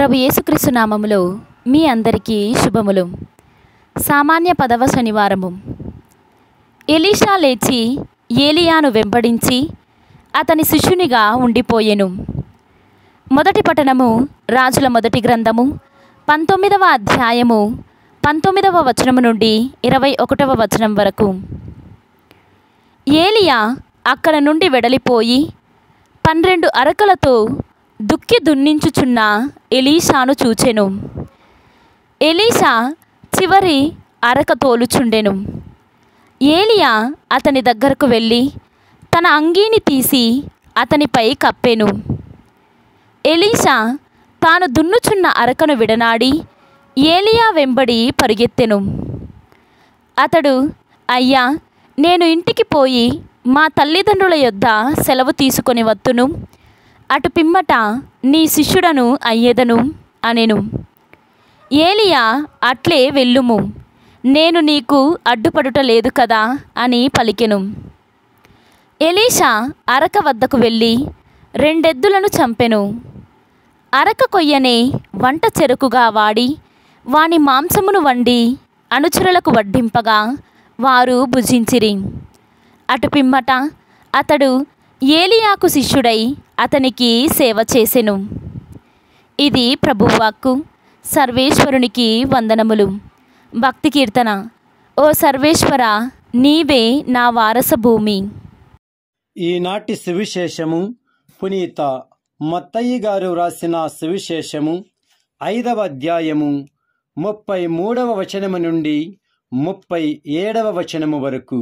ప్రభు యేసుక్రీస్తు నామములో మీ అందరికీ శుభములు. సామాన్య 10వ శనివారము. ఎలీషా లేచి ఏలియాను వెంబడించి అతని శిష్యునిగా ఉండిపోయెను. మొదటి పట్టణము రాజుల మొదటి గ్రంథము 19వ అధ్యాయము 19వ వచనము నుండి 21వ వచనం వరకు. ఏలియా అక్కడ నుండి వెడలిపోయి 12 అరకలతో దుక్కి దున్నించుచున్న ఎలీషాను చూచెను. ఎలీషా చివరి అరక తోలుచుండెను. ఏలియా అతని దగ్గరకు వెళ్ళి తన అంగీని తీసి అతనిపై కప్పెను. ఎలీషా తాను దున్నుచున్న అరకను విడనాడి ఏలియా వెంబడి పరుగెత్తెను. అతడు, అయ్యా, నేను ఇంటికి పోయి మా తల్లిదండ్రుల యొద్ద సెలవు తీసుకొని వత్తును, అటు పిమ్మట నీ శిష్యుడను అయ్యేదను అనెను. ఏలియా, అట్లే వెళ్ళుము, నేను నీకు అడ్డుపడుట లేదు కదా అని పలికెను. ఎలీషా అరక వద్దకు వెళ్ళి 2 ఎద్దులను చంపెను. అరక కొయ్యనే వంట చెరుకుగా వాడి వాని మాంసమును వండి అనుచరులకు వడ్డింపగా వారు భుజించిరి. అటు పిమ్మట అతడు ఏలియాకు శిష్యుడై అతనికి సేవ చేసెను. ఇది ప్రభువాక్కు. సర్వేశ్వరునికి వందనములు. భక్తి కీర్తన. ఓ సర్వేశ్వర, నీవే నా వారస భూమి. ఈనాటి సువిశేషము పునీత మత్తయి గారు వ్రాసిన సువిశేషము 5వ అధ్యాయము 33వ వచనము నుండి 37వ వచనము వరకు.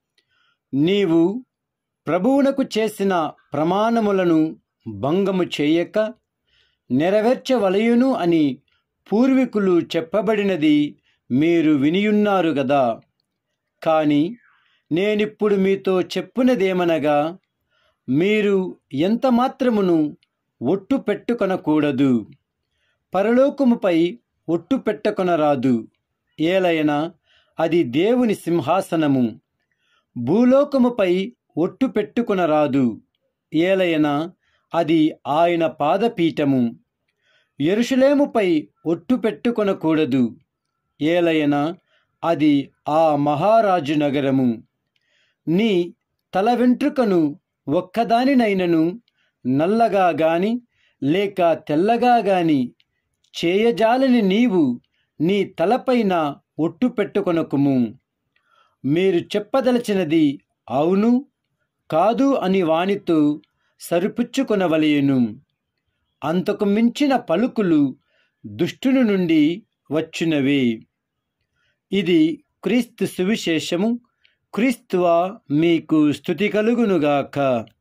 నీవు ప్రభువునకు చేసిన ప్రమాణములను భంగము చేయక నెరవేర్చవలయును అని పూర్వీకులు చెప్పబడినది మీరు వినియున్నారు గదా. కాని నేనిప్పుడు మీతో చెప్పునదేమనగా, మీరు ఎంత మాత్రమును ఒట్టు పెట్టుకొనకూడదు. పరలోకముపై ఒట్టు పెట్టుకొనరాదు, ఏలైనా అది దేవుని సింహాసనము. భూలోకముపై ఒట్టు పెట్టుకొనరాదు, ఏలైనా అది ఆయన పాదపీఠము. యెరూషలేముపై ఒట్టు పెట్టుకొనకూడదు, ఏలైనా అది ఆ మహారాజు నగరము. నీ తల వెంట్రుకను ఒక్కదానినైనను నల్లగా గాని లేక తెల్లగా గాని చేయజాలని నీవు నీ తలపైన ఒట్టు పెట్టుకొనకుము. మీరు చెప్పదలచినది అవును, కాదు అని వానితో సరిపుచ్చుకొనవలెను. అంతకు మించిన పలుకులు దుష్టుని నుండి వచ్చునవే. ఇది క్రీస్తు సువిశేషము. క్రీస్తువా మీకు స్తుతి కలుగునుగాక.